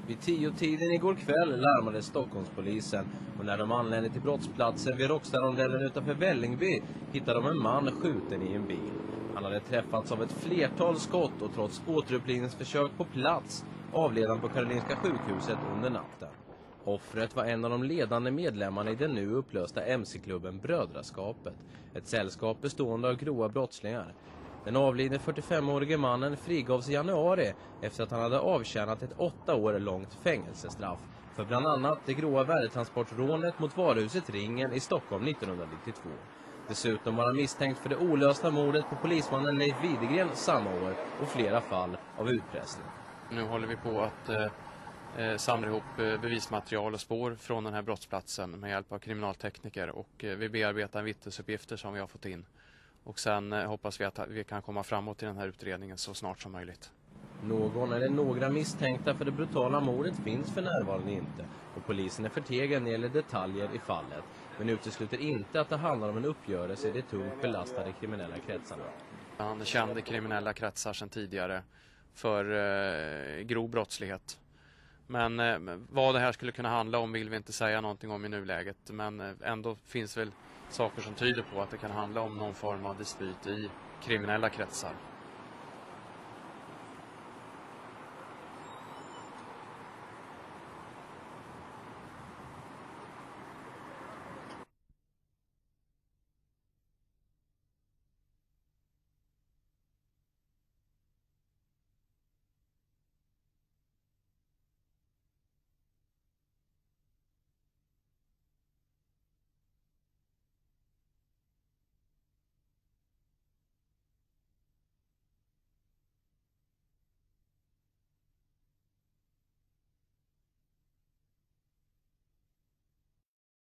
Vid 10-tiden igår kväll larmade Stockholmspolisen och när de anlände till brottsplatsen vid Råckstadrondellen utanför Vällingby hittade de en man skjuten i en bil. Han hade träffats av ett flertal skott och trots återupplivningsförsök på plats avled han på Karolinska sjukhuset under natten. Offret var en av de ledande medlemmarna i den nu upplösta MC-klubben Brödraskapet, ett sällskap bestående av grova brottslingar. Den avlidne 45-årige mannen frigavs i januari efter att han hade avtjänat ett 8 år långt fängelsestraff för bland annat det grova värdetransportrånet mot varuhuset Ringen i Stockholm 1992. Dessutom var han misstänkt för det olösta mordet på polismannen Leif Widegren samma år och flera fall av utpressning. Nu håller vi på att samla ihop bevismaterial och spår från den här brottsplatsen med hjälp av kriminaltekniker och vi bearbetar vittnesuppgifter som vi har fått in. Och sen hoppas vi att vi kan komma framåt i den här utredningen så snart som möjligt. Någon eller några misstänkta för det brutala mordet finns för närvarande inte och polisen är förtegen när det gäller detaljer i fallet men utesluter inte att det handlar om en uppgörelse i de tungt belastade kriminella kretsarna. Han kände kriminella kretsar sedan tidigare för grov brottslighet. Men vad det här skulle kunna handla om vill vi inte säga någonting om i nuläget. Men ändå finns väl saker som tyder på att det kan handla om någon form av dispyt i kriminella kretsar.